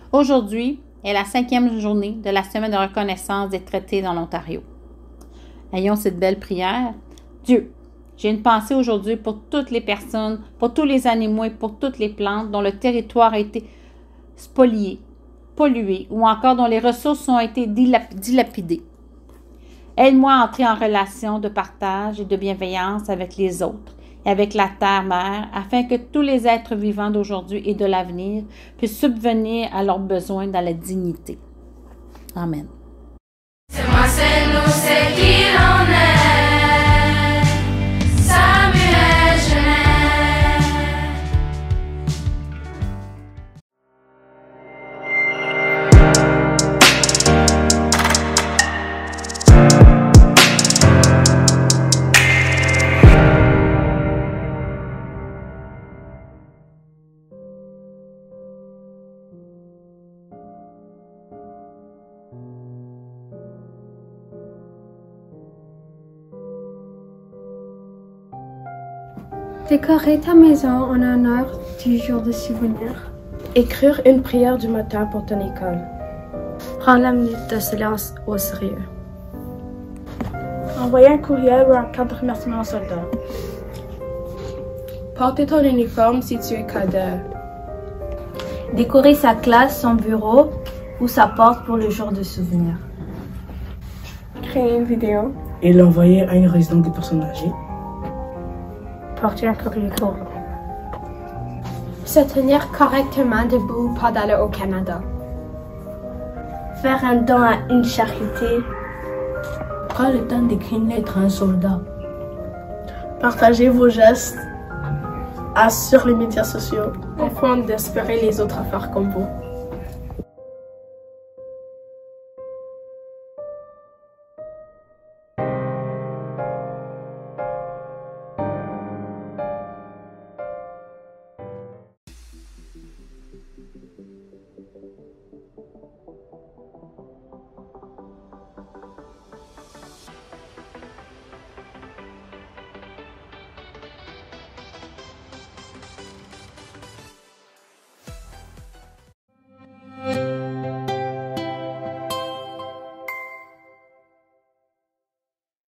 Aujourd'hui est la 5e journée de la semaine de reconnaissance des traités dans l'Ontario. Ayons cette belle prière. Dieu, j'ai une pensée aujourd'hui pour toutes les personnes, pour tous les animaux et pour toutes les plantes dont le territoire a été spolié, pollué ou encore dont les ressources ont été dilapidées. Aide-moi à entrer en relation de partage et de bienveillance avec les autres et avec la terre-mère afin que tous les êtres vivants d'aujourd'hui et de l'avenir puissent subvenir à leurs besoins dans la dignité. Amen. C'est moi, c'est nous, c'est qui l'on est. Samuel Genest. Décorer ta maison en honneur du jour de souvenir. Écrire une prière du matin pour ton école. Prends la minute de silence au sérieux. Envoyer un courriel ou un carte de remerciement aux soldats. Porter ton uniforme si tu es cadet. Décorer sa classe, son bureau ou sa porte pour le jour de souvenir. Créer une vidéo. Et l'envoyer à une résidence des personnes âgées. Porter un courrier court. Se tenir correctement debout pour aller au Canada. Faire un don à une charité. Prends le temps d'écrire une lettre à un soldat. Partagez vos gestes sur les médias sociaux afin d'inspirer les autres à faire comme vous.